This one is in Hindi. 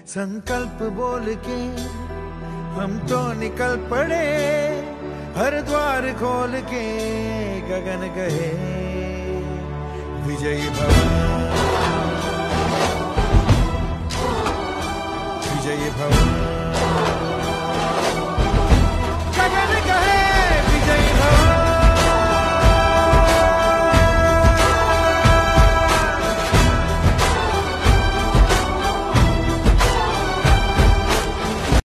संकल्प बोल के हम तो निकल पड़े, हर द्वार खोल के गगन गए विजयी भव, विजयी भव।